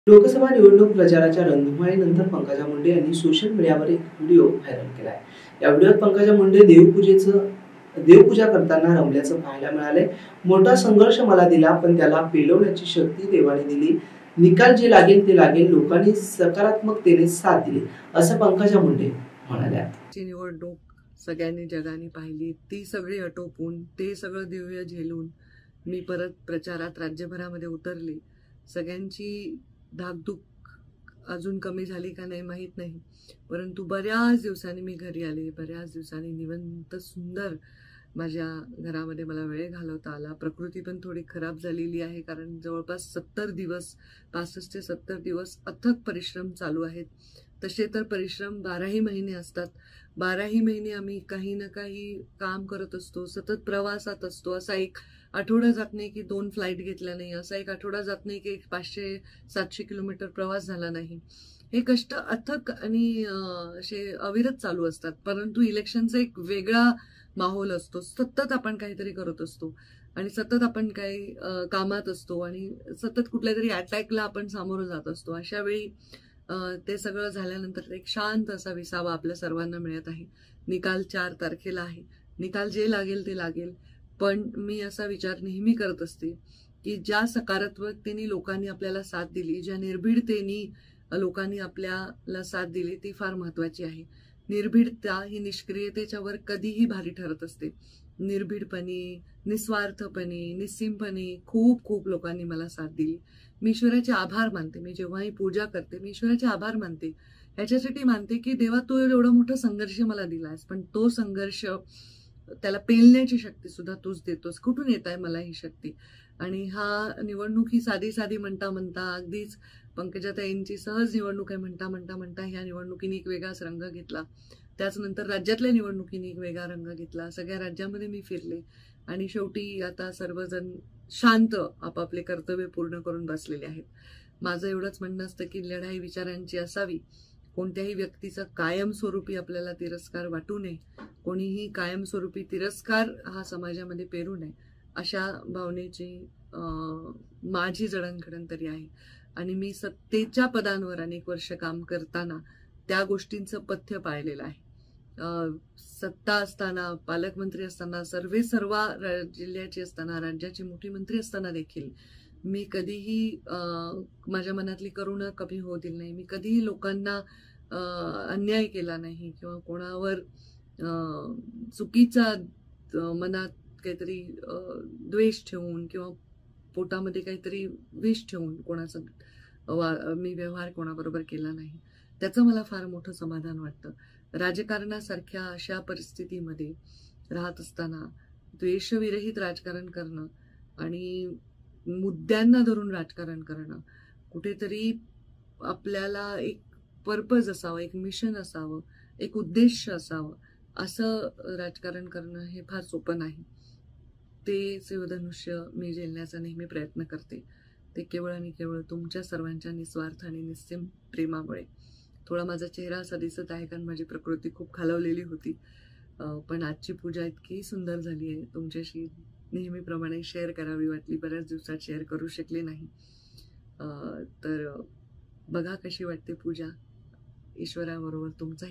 लोकसभा निवडणूक प्रचाराच्या रणधुमाळीनंतर पंकजा मुंडे यांनी सोशल मीडियावर एक व्हिडिओ व्हायरल केला आहे। या व्हिडिओत पंकजा मुंडे देवपूजा करताना रमल्याचं पाहायला मिळाले। मोठा संघर्ष मला दिला, पण त्याला पेलवण्याची शक्ती देवाने दिली। निकाल जे लागेल ते लागेल, लोकांनी सकारात्मकतेने साथ दिली, असं पंकजा मुंडे म्हणाल्या। निवडणूक सगळ्यांनी जगाने पाहिली, ती सगळी आटोपून ते सगळं दिव्य झेलून मी परत प्रचारात राज्यभरामध्ये उतरली। सगळ्यांची धाकधूक अजून कमी झाली का नाही माहीत नाही, परंतु बऱ्याच दिवसांनी मी घरी आले। बऱ्याच दिवसांनी निवांत सुंदर माझ्या घरामध्ये मला वेळ घालवता आला। प्रकृती पण थोडी खराब झालेली आहे, कारण जवळपास 70 दिवस 65 ते 70 दिवस अथक परिश्रम चालू आहेत। तसे तर परिश्रम 12ही महिने असतात। 12ही महिने आम्ही काही ना काही काम करत असतो, सतत प्रवासात असतो। असा एक आठवडा जात नाही की 2 फ्लाईट घेतल्या नाही, असा एक आठवडा जात नाही की 500-700 किलोमीटर प्रवास झाला नाही। हे कष्ट अथक आणि असे अविरत चालू असतात। परंतु इलेक्शनचा एक वेगळा माहोल असतो, सतत आपण काहीतरी करत असतो आणि सतत आपण काही कामात असतो आणि सतत कुठल्या तरी अटॅकला आपण सामोरं जात असतो। अशा वेळी ते सगळं झाल्यानंतर एक शांत असा विसावा आपल्या सर्वांना मिळत आहे। निकाल 4 तारखेला आहे। निकाल जे लागेल ते लागेल, पण मी असा विचार नेहमी करत असते की ज्या सकारात्मकतेने लोकांनी आपल्याला साथ दिली, ज्या निर्भीडतेने लोकांनी आपल्याला साथ दिली, ती फार महत्वाची आहे। निर्भीडता ही निष्क्रियतेच्या वर कधीही भारी ठरत असते। निर्भीडपणे, निस्वार्थपणे, निस्सीमपणे खूप खूप लोकांनी मला साथ दिली। मी ईश्वराचे आभार मानते। मी जेव्हाही पूजा करते मी ईश्वराचे आभार मानते। ह्याच्यासाठी मानते की देवा, तू एवढा मोठा संघर्ष मला दिलास, पण तो संघर्ष त्याला पेलण्याची शक्ती सुद्धा तूच देतोस। कुठून येत आहे मला ही शक्ती? आणि हा निवडणूक ही साधी साधी म्हणता म्हणता, अगदीच पंकजाताईंची सहज निवडणूक आहे म्हणता म्हणता म्हणता ह्या निवडणुकीने एक वेगळाच रंग घेतला। त्याचनंतर राज्यातल्या निवडणुकीने एक वेगळा रंग घेतला। सगळ्या राज्यामध्ये मी फिरले आणि शेवटी आता सर्वजण शांत आपापले कर्तव्य पूर्ण करून बसलेले आहेत। माझं एवढंच म्हणणं असतं की लढाई विचारांची असावी। कोणत्याही व्यक्तीचा कायमस्वरूपी आपल्याला तिरस्कार वाटू नये। कोणीही कायमस्वरूपी तिरस्कार हा समाजामध्ये पेरू नये, अशा भावनेची माझी जडणघडण तरी आहे। आणि मी सत्तेच्या पदांवर अनेक वर्ष काम करताना त्या गोष्टींचं पथ्य पाळलेलं आहे। सत्ता असताना, पालकमंत्री असताना, सर्वा जिल्ह्याची असताना, राज्याची मोठी मंत्री असताना देखील मी कधीही माझ्या मनातली करुणा कमी होऊ दिली नाही। मी कधीही लोकांना अन्याय केला नाही किंवा कोणावर चुकीचा मनात काहीतरी द्वेष ठेवून किंवा पोटामध्ये काहीतरी विष ठेवून कोणाचा मी व्यवहार कोणाबरोबर केला नाही। त्याचं मला फार मोठं समाधान वाटतं। राजकारणासारख्या अशा परिस्थितीमध्ये राहत असताना द्वेषविरहित राजकारण करणं आणि मुद्द्यांना धरून राजकारण करणं, कुठेतरी आपल्याला एक पर्पज असावं, एक मिशन असावं, एक उद्देश असावं, असं राजकारण करणं हे फार सोपं नाही। ते शिवधनुष्य मी झेलण्याचा नेहमी प्रयत्न करते। ते केवळ आणि केवळ तुमच्या सर्वांच्या निस्वार्थ आणि निस्सीम प्रेमामुळे। थोडा माझा चेहरा असा दिसत आहे कारण माझी प्रकृती खूप खालावलेली होती, पण आजची पूजा इतकी सुंदर झाली आहे, तुमच्याशी नेहमीप्रमाणे शेअर करावी वाटली। बऱ्याच दिवसात शेअर करू शकले नाही, तर बघा कशी वाटते पूजा। ईश्वराबरोबर तुमचा